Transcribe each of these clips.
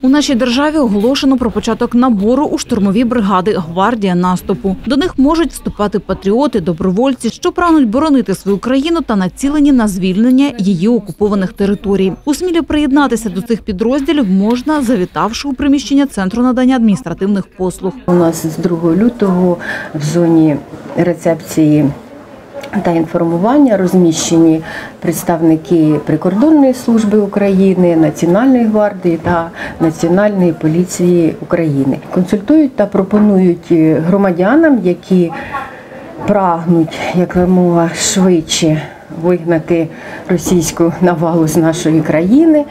У нашій державі оголошено про початок набору у штурмові бригади «Гвардія наступу». До них можуть вступати патріоти, добровольці, що прагнуть боронити свою країну та націлені на звільнення її окупованих територій. У Смілі приєднатися до цих підрозділів можна, завітавши у приміщення Центру надання адміністративних послуг. У нас з 2 лютого в зоні рецепції та інформування розміщені представники Прикордонної служби України, Національної гвардії та Національної поліції України. Консультують та пропонують громадянам, які прагнуть якомога швидше вигнати російську навалу з нашої країни,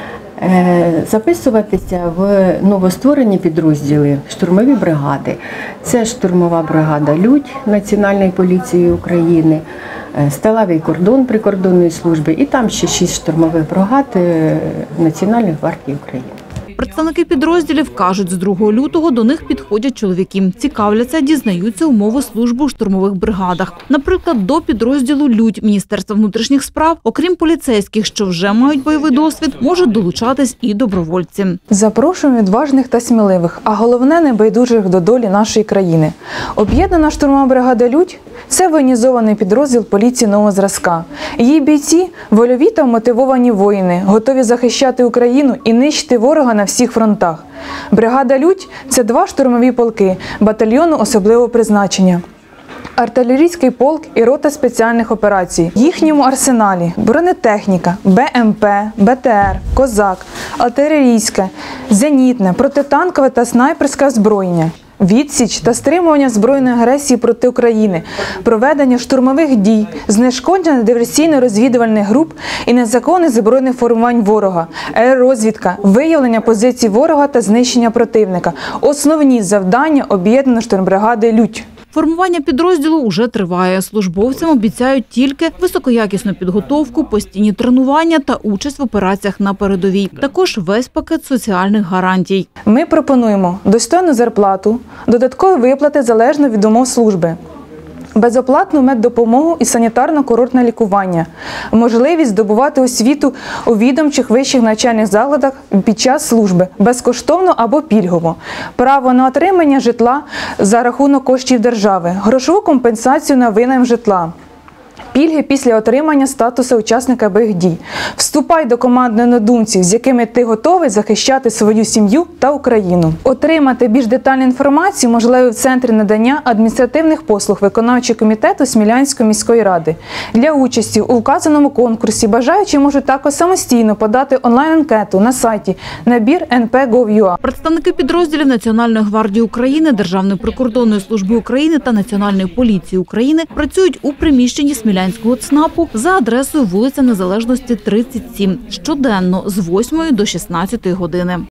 записуватися в новостворені підрозділи, штурмові бригади. Це штурмова бригада «Людь» Національної поліції України, сталевий кордон Прикордонної служби і там ще 6 штурмових бригад Національної гвардії України. Представники підрозділів кажуть, з 2 лютого до них підходять чоловіки. Цікавляться, дізнаються умови служби у штурмових бригадах. Наприклад, до підрозділу «Людь» Міністерства внутрішніх справ, окрім поліцейських, що вже мають бойовий досвід, можуть долучатись і добровольці. Запрошуємо відважних та сміливих, а головне – небайдужих до долі нашої країни. Об'єднана штурмова бригада «Людь» – це воєнізований підрозділ поліції нового зразка. Її бійці – вольові та мотивовані воїни, готові захищати Україну і нищити ворога на всіх фронтах. Бригада «Людь» – це 2 штурмові полки батальйону особливого призначення. Артилерійський полк і рота спеціальних операцій. В їхньому арсеналі бронетехніка, БМП, БТР, Козак, артилерійське, зенітне, протитанкове та снайперське озброєння. Відсіч та стримування збройної агресії проти України, проведення штурмових дій, знешкодження диверсійно-розвідувальних груп і незаконних збройних формувань ворога, аеророзвідка, виявлення позицій ворога та знищення противника – основні завдання об'єднаної штурмбригади «Людь». Формування підрозділу уже триває. Службовцям обіцяють тільки високоякісну підготовку, постійні тренування та участь в операціях на передовій. Також весь пакет соціальних гарантій. Ми пропонуємо достойну зарплату, додаткові виплати залежно від умов служби, безоплатну меддопомогу і санітарно-курортне лікування, можливість здобувати освіту у відомчих вищих навчальних закладах під час служби, безкоштовно або пільгово, право на отримання житла за рахунок коштів держави, грошову компенсацію на винайм житла, пільги після отримання статусу учасника бойових дій. Вступай до команди однодумців, з якими ти готовий захищати свою сім'ю та Україну. Отримати більш детальну інформацію можливо в Центрі надання адміністративних послуг виконавчого комітету Смілянської міської ради. Для участі у вказаному конкурсі бажаючі можуть також самостійно подати онлайн-анкету на сайті nabir.np.gov.ua. Представники підрозділів Національної гвардії України, Державної прикордонної служби України та Національної поліції України працюють у приміщенні Смілянського ЦНАПу за адресою вулиця Незалежності, 37, щоденно з 8 до 16 години.